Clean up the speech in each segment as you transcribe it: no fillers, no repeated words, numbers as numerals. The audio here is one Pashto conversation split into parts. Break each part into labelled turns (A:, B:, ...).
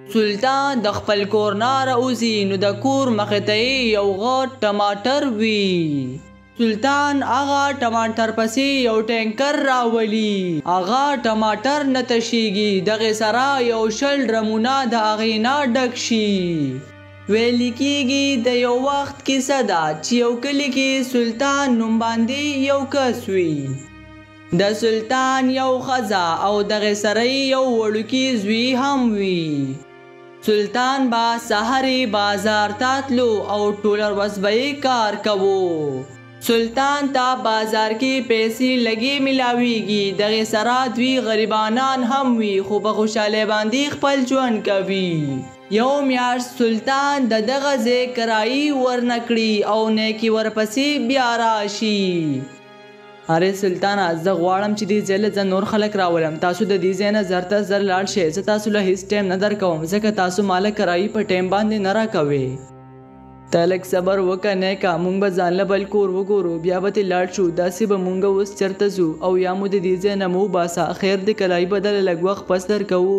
A: سلطان د خپل کور نه راوځي نو د کور مخې ته یې یو غټ ټماټر وي. سلطان هغه ټماټر پسې یو ټینکر راولي. هغه ټماټر نه تشېږي، دغې سره یو 100 ډرمونه د هغې نه ډک شي. ویل کېږي د یو وخت کیسه ده چې یو کلي کې سلطان نوم باندې یو کس وي. د سلطان یو ښځه او دغې سره یو وړوکی زوی هم وي. سلطان با سحرې بازار ته تلو او ټوله ورځ به یې کار کوو. سلطان ته بازار کې پیسې لږې ملاویږي، دغې سره دوی غریبانان هم وي خو په خوشحالۍ باندې خپل ژوند کوي. یو میاشت سلطان د دغه ځای کرایي ورنکړي او نیکي ورپسې بیا راشي. اره سلطانه زه غواړم چې دې ځای له زه نور خلک راولم، تاسو د دې ځای نه زر ته زر لاړ شئ، زه تاسو له هېڅ ټایم نه درکوم ځکه تاسو ماله کرایي په ټایم باندې نه راکوئ. ته لږ صبر وکړه نیکه، موږ به ځان له بل کور وګورو بیا به ترې لاړ شو. داسې به موږ اوس چېرته ځو او یا مو د دې ځای نه مو وباسه، خیر د کرایي بدله لږ وخت پس درکوو.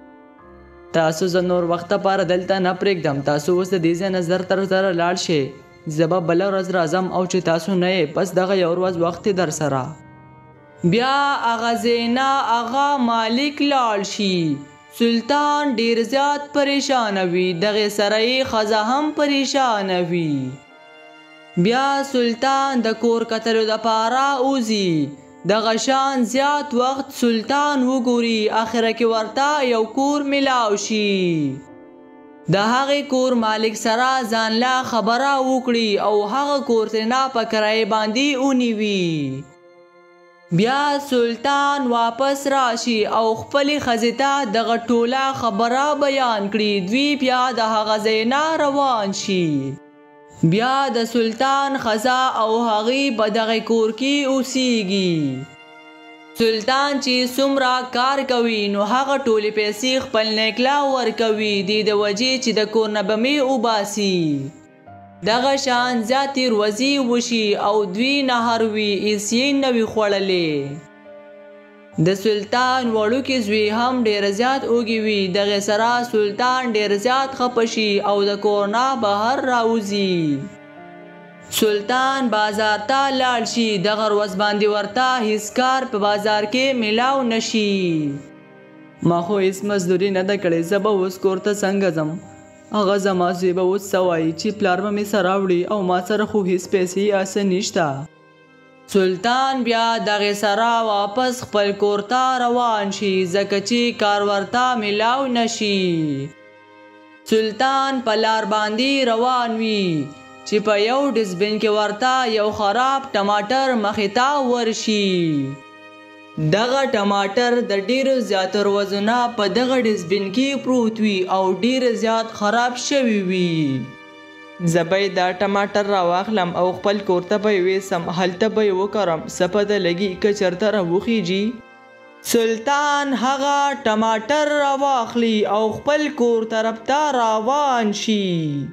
A: تاسو زه نور وخت لپاره دلته نه پرېږدم، تاسو اوس د دې ځای نه زر تر زره لاړ شئ. زه به بله ورځ راځم او چې تاسو نه یې پس دغه یو ورځ وخت در سره. بیا هغه ځای نه هغه مالک لاړ شي. سلطان ډیر زیات پریشانه وي، دغې سره یې ښځه هم پریشانه وي. بیا سلطان د کور کتلو دپاره وځي. دغه شان زیات وخت سلطان وګوري، آخره کې ورته یو کور میلاو شي. د هغې کور مالک سره ځان له خبره وکړي او هغه کور ترېنه په کرایې باندې ونیوي. بیا سلطان واپس راشي او خپلې ښځې ته دغه ټوله خبره بیان کړي. دوی بیا د هغه ځای نه روان شي. بیا د سلطان ښځه او هغې په دغې کور کې اوسیږي. سلطان چې څومره کار کوي نو هغه ټولې پیسې خپل نیکلا ورکوي، دې د وجې چې د کور نه به مې وباسي. دغه شان زیاتې ورځې وشي او دوی نهار وي، هېڅ یې نه وي خوړلې. د سلطان وړوکی زوی هم ډېر زیات وږی وي، دغې سره سلطان ډېر زیات خفه شي او د کور نه بهر راوځي. سلطان بازار ته لاړ شي، دغه ورځ باندې ورته هېڅ کار په بازار کې میلاو نشي. ما خو هېڅ مزدوري نه ده کړې، زه به اوس کور ته څنګه ځم؟ هغه زما زوی به اوس څه وایي چې پلار به مې څه راوړي او ما سره خو هېڅ پیسې اسه نشته. سلطان بیا دغې سره واپس خپل کور ته روان شي ځکه چې کار ورته میلاو نشي. سلطان په لار باندې روان وي چې په یو ډسبین کې ورته یو خراب ټماټر مخې ته ورشي. دغه ټماټر د ډیرو زیاتو ورځو نه په دغه ډسبین کې پروت وي او ډیر زیات خراب شوي وي. زه به دا ټماټر راواخلم او خپل کور ته به یې ویسم، هلته به یې وکرم، څه پته لګي که چېرته راوخیږي. سلطان هغه ټماټر راواخلي او خپل کور طرف ته روان شي.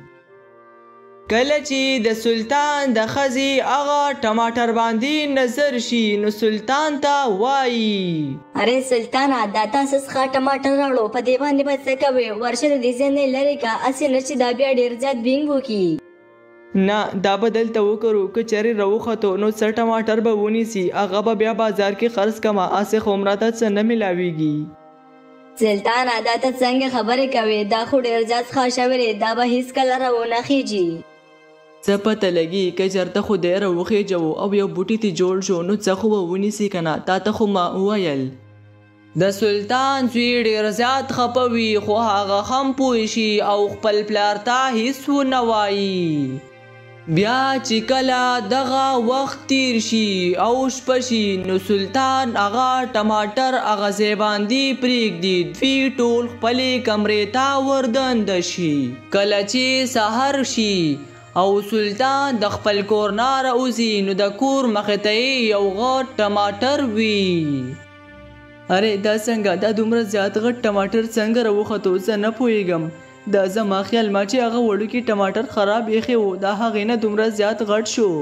A: کله چې د سلطان د ښځې هغه ټماټر باندې نظر شي نو سلطان ته وایي:
B: اره سلطانه دا تاسو څخه ټماټر راوړو، په دې باندې به څه کوې؟ ورشه د دې ځای نه لرې که، هسې نه چې دا بیا ډېر زیات بینګ وکړي.
A: نه دا به دلته وکړو، که چېرې راوختو نو څه ټماټر به ونیسي، هغه به بیا بازار کې خرڅ کړمه، هسې خو مراته څه نه میلاویږي.
B: سلطانه دا ته څنګه خبرې کوې؟ دا خو ډېر زیات ښه شوی دی، دا به هېڅکله راونه خیږي.
A: څه پته لګي که چېرته خو دی راوخېجو او یو بوټي ترې جوړ شو نو څه خو به ونیسي که نه، تا ته خو ما وویل. د سلطان زوی ډېر زیات خفه وي خو هغه هم پوه شي او خپل پلار ته هېڅ ونه وایي. بیا چې کله دغه وخت تیر شي او شپه شي نو سلطان هغه ټماټر هغه ځای باندې پرېږدي. دوی ټول خپلې کمرې ته وردنده شي. کله چې سحر شي او سلطان د خپل کور نه راوځي نو د کور مخې ته یې یو غټ ټماټر وي. اره دا څنګه، دا دومره زیات غټ ټماټر څنګه راوختو؟ زه نه پوهېږم. دا زما خیال ما چې هغه وړوکی ټماټر خراب ایښی و دا هغې نه دومره زیات غټ شو.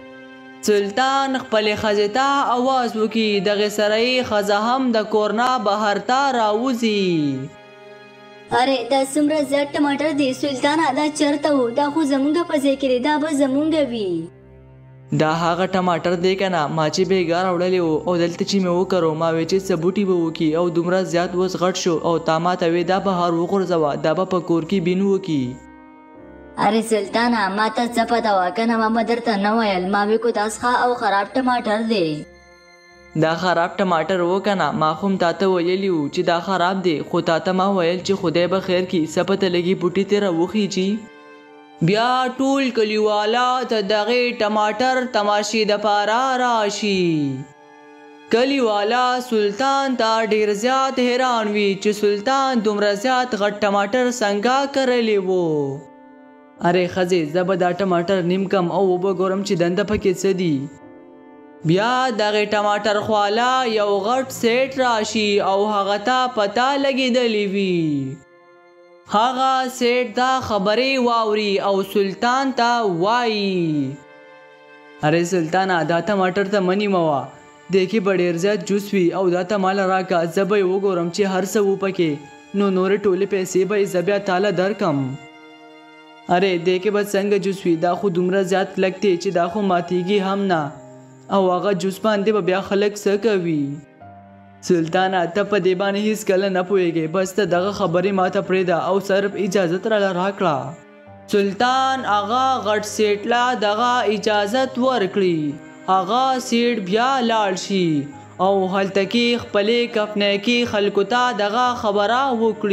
A: سلطان خپلې ښځې ته اواز وکړي، دغې سره یې ښځه هم د کور نه بهر ته راوځي.
B: اره دا څومره زیات ټماټر دي سلطانه، دا چرته وو؟ دا خو زمونږ په ځای کې دی، دا به زمونږ وي.
A: دا هغه ټماټر دی کنه ما چې بیګا راوړلی وو او دلته چې مې وکرو ما وی چې څه بوټي به وکي او دومره زیات اوس غټ شو او تا ما ته وی دا بهر وغورځوه دا به په کور کې بین وکي.
B: اره سلطانه ما ته څه پته وه کنه ما به درته نه ویل، ما وی کو دا ښه او خراب ټماټر دی.
A: دا خراب ټماټر و کنه ما خو هم تا ته ویلی وو چې دا خراب دی خو تا ته ما ویل چې خدای به خیر کړي څه پته لګي بوټي ترې راوخیچي. بیا ټول کلیوالا ته دغې ټماټر تماشې دپاره راشي. کلیوالا سلطان ته ډیر زیات حیران وي چې سلطان دومره زیات غټ ټماټر څنګه کرلی وو. اره ښځې زه به دا ټماټر نیم کم او وبه ګورم چې دنده پکې څه دي. بیا دغې ټماټر خواله یو غټ سیټ راشي او هغه ته پته لګېدلې وي. هغه سیټ دا خبرې واوري او سلطان ته وایي اره سلطانه دا ټماټر ته منی موه دی کې به ډېر زیات جوس وي او دا ته ماله راکه زه به یې وګورم چې هر څه و پکې نو نورې ټولې پیسې به یې زه بیا تاله درکم. اره دی کې به څنګه جوس وي دا خو دومره زیات کلک دی چې دا خو ماتیږي هم نه او هغه جوس باندې به بیا خلک څه کوي. سلطانه ته په دې باندې هیڅ کله نه پوهېږې بس ته دغه خبرې ما ته پرېږده او صرف اجازت راله راکړه. سلطان هغه غټ سیټ له دغه اجازت ورکړي. هغه سیټ بیا لاړ شي او هلته کې خپلې کپنۍ کې خلکو ته دغه خبره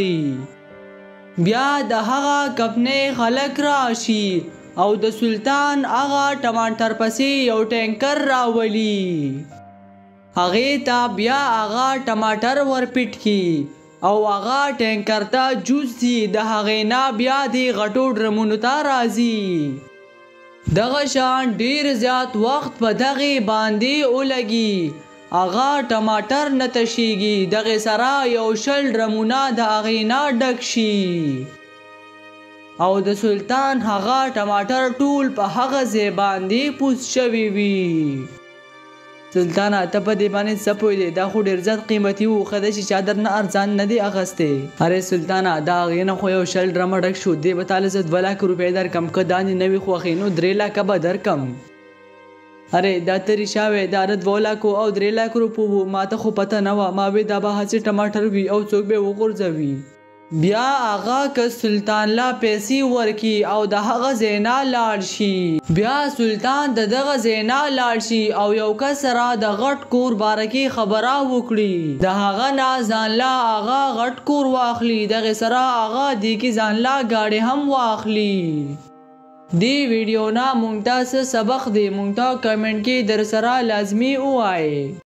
A: وکړي. بیا د هغه کپنۍ خلک راشي او د سلطان هغه ټماټر پسې یو ټینکر راولي. هغې ته بیا هغه ټماټر ورپټ کړي او هغه ټینکر ته جوس دي د هغې نه بیا د غټو ډرمونو ته راځي. دغه شان ډیر زیات وخت په دغې باندې ولګي. هغه ټماټر نه تشیږي دغې سره یو 100 ډرمونه د هغې نه ډک شي او د سلطان هغه ټماټر ټول په هغه ځای باندې پوس شوي وي. سلطانه ته په دې باندې څه پوهېدې دا خو ډېر زیات قیمتي وو ښه ده چې چا درنه ارزان نه دی اخیستی. اره سلطانه دا هغې نه خو یو 100 ډرمه ډک شو دې به تاله زه 2 لک روپۍ درکم که دا دې نه وي خوښې نو 3 لکه به درکم. اره دا ته رښتیا وی دا د 2 لکو او 3 لک روپو وو ما ته خو پته نه وه ما وی دا به هسې ټماټر وي او څوک به یې وغورځوي. بیا هغه که سلطان لا پیسې ورکي او د هغه ځای نه لاړ شي. بیا سلطان د دغه ځای نه لاړ شي او یو کس سره د غټ کور باره کې خبره وکړي. د هغه نه ځان لا هغه غټ کور واخلي دغې سره هغه دې کې ځان لا ګاډې هم واخلي. دې ویډیو نه مونږ ته څه سبق دی مونږ ته کمنټ کې در سره لازمي ووایئ.